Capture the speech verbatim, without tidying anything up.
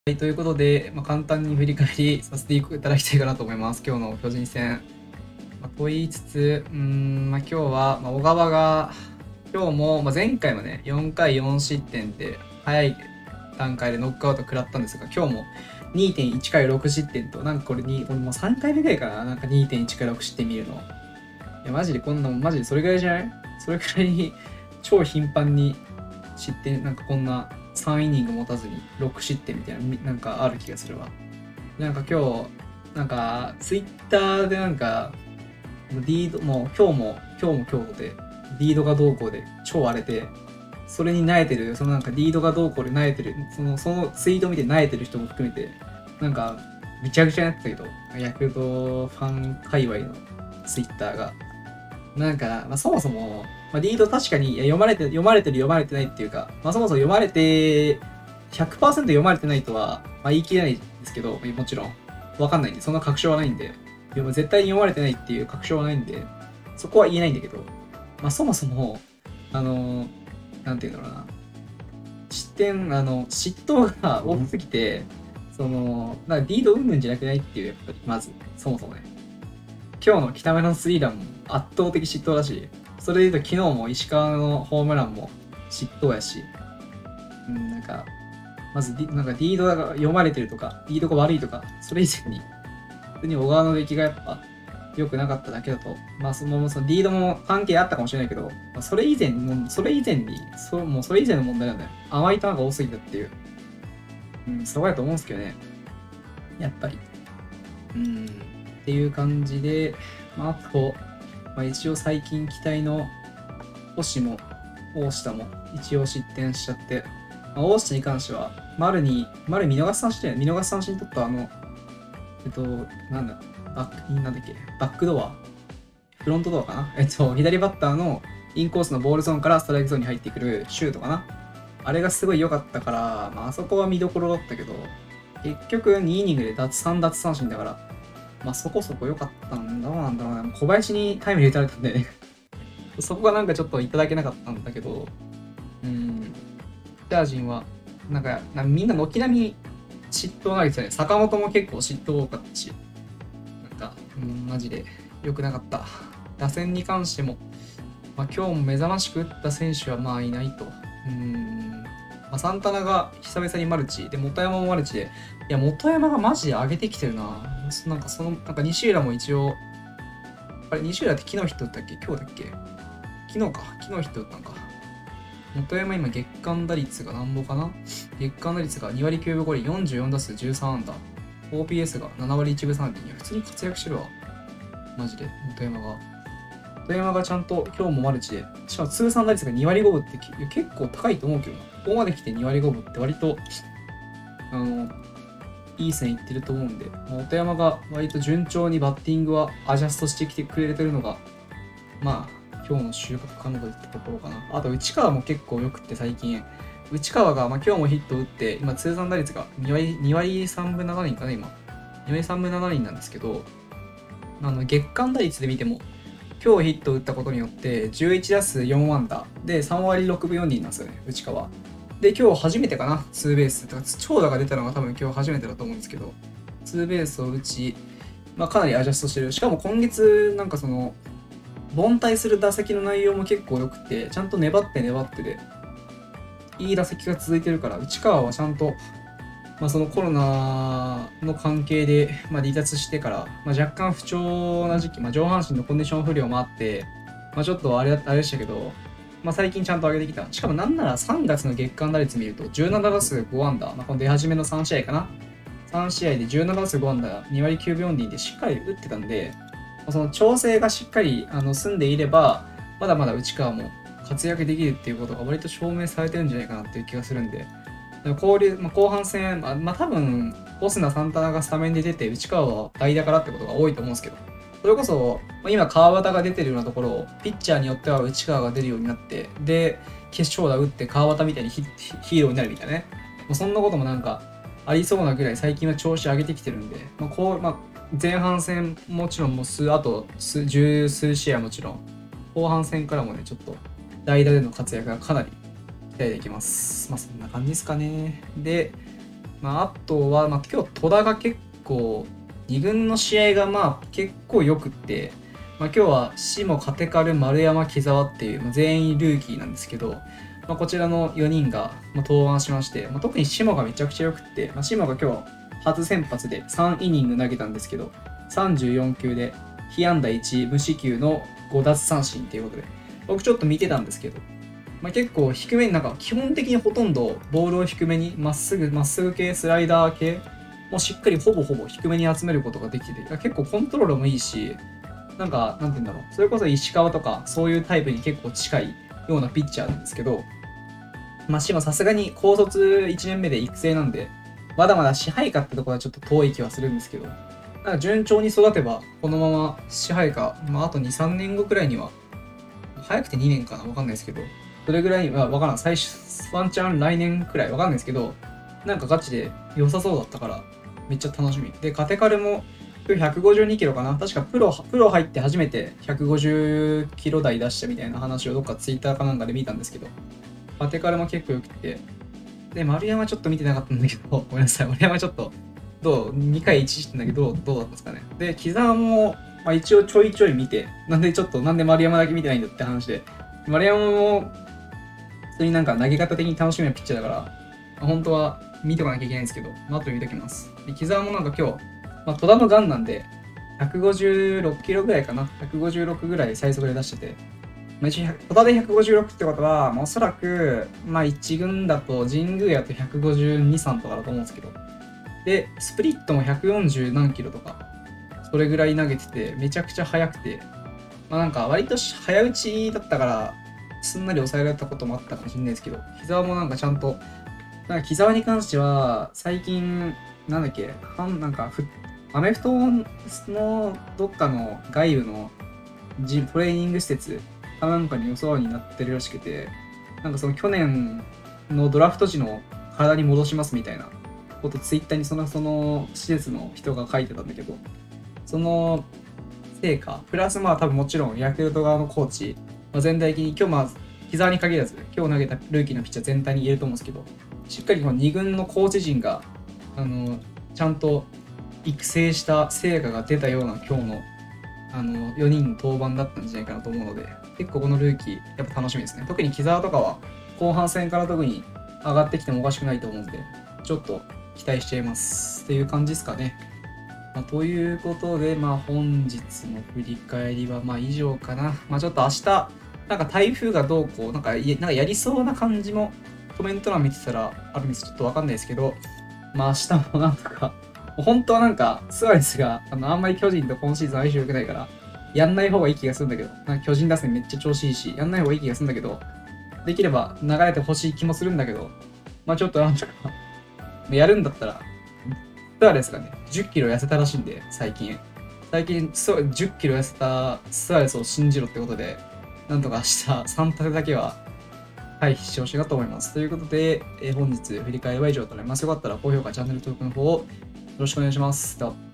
はい、ということで、まあ、簡単に振り返りさせていただきたいかなと思います。今日の巨人戦。まあ、と言いつつ、うーん、まあ、今日は、まあ、小川が、今日も、まあ、前回もね、よんかいよん失点で、早い段階でノックアウト食らったんですが、今日も にてんいち 回ろく失点と、なんかこれに、これもうさんかいめぐらいかな、なんか にてんいち 回ろく失点見るの。いや、マジでこんなもん、マジでそれぐらいじゃない？それくらいに、超頻繁に失点、なんかこんな、さんイニング持たずにろく失点みたいな、なんかある気がするわ。なんか今日、なんか、ツイッターでなんか、リード、もう今日も、今日も今日で、リードがどうこうで超荒れて、それに慣れてる、そのなんかリードがどうこうで慣れてる、その、そのツイート見て慣れてる人も含めて、なんか、ぐちゃぐちゃになってたけど、ヤクルトファン界隈のツイッターが。なんか、まあ、そもそも、まあ、リード確かに読まれて、読まれてる読まれてないっていうか、まあ、そもそも読まれて、ひゃくパーセント 読まれてないとは、まあ、言い切れないんですけど、もちろん。わかんないんで、そんな確証はないんで、でも絶対に読まれてないっていう確証はないんで、そこは言えないんだけど、まあ、そもそも、あの、なんていうんだろうな、失点、あの、嫉妬が多すぎて、その、なんかリードうんぬんじゃなくないっていう、やっぱり、まず、そもそもね。今日の北村のスリーランも圧倒的嫉妬だし、それで言うと昨日も石川のホームランも嫉妬やし、うん、なんか、まず、なんかリードが読まれてるとか、リードが悪いとか、それ以前に、普通に小川の出来がやっぱ良くなかっただけだと、まあその、そのリードも関係あったかもしれないけど、まあ、それ以前、もうそれ以前に、そもうそれ以前の問題なんだよ。甘い球が多すぎたっていう。うん、そこやと思うんですけどね。やっぱり。うん、っていう感じで、まあ、あと、まあ、一応最近期待の星も大下も一応失点しちゃって、まあ、大下に関しては、丸に、丸見逃し三振で、見逃し三振取ったあの、えっと、なんだ、バック、なんだっけ、バックドア、フロントドアかな、えっと、左バッターのインコースのボールゾーンからストライクゾーンに入ってくるシュートかな。あれがすごい良かったから、まあ、あそこは見どころだったけど、結局にイニングで奪さん奪三振だから、まあそこそこ良かったんだろうなんだろうな。小林にタイムリー打たれたんでね。そこがなんかちょっといただけなかったんだけど、うん。ジャージンは、なんか、なんかみんな軒並み嫉妬投げてたね。坂本も結構嫉妬多かったし、なんか、うん、マジで良くなかった。打線に関しても、まあ今日も目覚ましく打った選手はまあいないと。うん。まあ、サンタナが久々にマルチで、本山もマルチで、いや、本山がマジで上げてきてるな。なんかその、なんか西浦も一応、あれ、西浦って昨日ヒット打ったっけ？今日だっけ？昨日か。昨日ヒット打ったんか。本山今月間打率がなんぼかな？月間打率がに割きゅうぶごり、よんじゅうよん打数じゅうさん安打。オーピーエス がなな割いちぶさん厘。いや、普通に活躍してるわ。マジで、本山が。本山がちゃんと今日もマルチで、しかも通算打率がに割ごぶって結構高いと思うけどな。ここまで来てに割ごぶって割と、あの、いい線いってると思うんで、本山が割と順調にバッティングはアジャストしてきてくれてるのが、まあ、今日の収穫感度ってところかな。あと、内川も結構良くって最近。内川が、まあ、今日もヒット打って、今、通算打率がに割、に割さんぶなな厘かな、今。に割さんぶなな厘なんですけど、あの、月間打率で見ても、今日ヒット打ったことによって、じゅういち打数よん安打でさん割ろくぶよん厘なんですよね、内川。で、今日初めてかな、ツーベース。長打が出たのが多分今日初めてだと思うんですけど、ツーベースを打ち、まあ、かなりアジャストしてる。しかも今月、なんかその、凡退する打席の内容も結構良くて、ちゃんと粘って粘ってで、いい打席が続いてるから、内川はちゃんと、まあ、そのコロナの関係で、まあ、離脱してから、まあ、若干不調な時期、まあ、上半身のコンディション不良もあって、まあ、ちょっとあれあれでしたけど、まあ、最近ちゃんと上げてきた。しかもなんならさんがつの月間打率見るとじゅうなな打数ご安打、まあ、この出始めのさん試合かな。さん試合でじゅうなな打数ご安打、に割きゅうぶよん厘でしっかり打ってたんで、その調整がしっかりあの済んでいれば、まだまだ内川も活躍できるっていうことが割と証明されてるんじゃないかなっていう気がするんで、交流、まあ、後半戦、まあ、まあ、多分、オスナ・サンタナがスタメンで出て、内川は代打からってことが多いと思うんですけど、それこそ、まあ、今、川端が出てるようなところを、ピッチャーによっては内川が出るようになって、で、決勝打打って川端みたいに ヒ, ヒーローになるみたいなね。もうそんなこともなんか、ありそうなぐらい最近は調子上げてきてるんで、まあこうまあ、前半戦もちろんもう数、あと数十数試合もちろん、後半戦からもね、ちょっと代打での活躍がかなり期待できます。まあそんな感じですかね。で、 まあ、あとは、まあ、今日戸田が結構に軍の試合がまあ結構よくって、まあ、今日は下勝軽丸山木沢っていう、まあ、全員ルーキーなんですけど、まあ、こちらのよにんがまあ登板しまして、まあ、特に下がめちゃくちゃよくって、まあ、下が今日初先発でさんイニング投げたんですけど、さんじゅうよん球で被安打いち、無四球のご奪三振っていうことで、僕ちょっと見てたんですけど、まあ、結構低めになんか基本的にほとんどボールを低めにまっすぐまっすぐ系スライダー系もしっかりほぼほぼ低めに集めることができてて、結構コントロールもいいし、なんかなんて言うんだろう、それこそ石川とかそういうタイプに結構近いようなピッチャーなんですけど、まあ島さすがに高卒いちねんめで育成なんでまだまだ支配下ってところはちょっと遠い気はするんですけど、なんか順調に育てばこのまま支配下、まあ、あとにさんねんごくらいには、早くてにねんかな、わかんないですけど、それぐらいはわからん、最初ワンチャン来年くらいわかんないですけど、なんかガチで良さそうだったからめっちゃ楽しみで、カテカルも今日ひゃくごじゅうにキロかな、確かプロプロ入って初めてひゃくごじゅうキロ台出したみたいな話をどっかツイッターかなんかで見たんですけど、カテカルも結構よくて、で丸山ちょっと見てなかったんだけど、ごめんなさい、丸山ちょっとどうにかいいちしてんだけど、どうだったんですかね。で木澤も、まあ、一応ちょいちょい見て、なんでちょっとなんで丸山だけ見てないんだって話で、丸山も普通になんか投げ方的に楽しみなピッチャーだから、まあ、本当は見とかなきゃいけないんですけど、まあ、後で見ときます。で木澤もなんか今日、まあ、戸田のガンなんでひゃくごじゅうろっキロぐらいかな、ひゃくごじゅうろくぐらい最速で出してて、まあ、一応戸田でひゃくごじゅうろくってことは、まあ、おそらく、まあ、いち軍だと神宮やとひゃくごじゅうに、さんとかだと思うんですけど、でスプリットもひゃくよんじゅう何キロとかそれぐらい投げててめちゃくちゃ速くて、まあなんか割と早打ちだったからすんなり抑えられたこともあったかもしれないですけど、木澤もなんかちゃんと、なんか木澤に関しては最近なんだっけ、なんかアメフトのどっかの外部のトレーニング施設かなんかにお世話になってるらしくて、なんかその去年のドラフト時の体に戻しますみたいなことツイッターにそのその施設の人が書いてたんだけど、その成果プラスまあ多分もちろんヤクルト側のコーチ、まあ、全体的に今日まあ木澤に限らず今日投げたルーキーのピッチャー全体に言えると思うんですけど、しっかりこのに軍のコーチ陣があのちゃんと育成した成果が出たような今日のあのよにんの登板だったんじゃないかなと思うので、結構このルーキーやっぱ楽しみですね。特に木澤とかは後半戦から特に上がってきてもおかしくないと思うので、ちょっと期待しちゃいますっていう感じですかね。まあ、ということで、まあ、本日の振り返りはまあ以上かな。まあ、ちょっと明日なんか台風がどうこうなんかやなんかやりそうな感じもコメント欄見てたらあるんです。ちょっとわかんないですけど、まあ明日もなんとか本当はなんかスアレスが あのあんまり巨人と今シーズン相性良くないからやんない方がいい気がするんだけど、なんか巨人打線めっちゃ調子いいしやんない方がいい気がするんだけど、できれば流れてほしい気もするんだけど、まあちょっとなんとかやるんだったらスアレスがねじゅっキロ痩せたらしいんで、最近最近じゅっキロ痩せたスアレスを信じろってことで、なんとか明日さん立てだけは回避してほしいなと思います。ということで、えー、本日振り返りは以上となります。よかったら高評価、チャンネル登録の方をよろしくお願いします。では。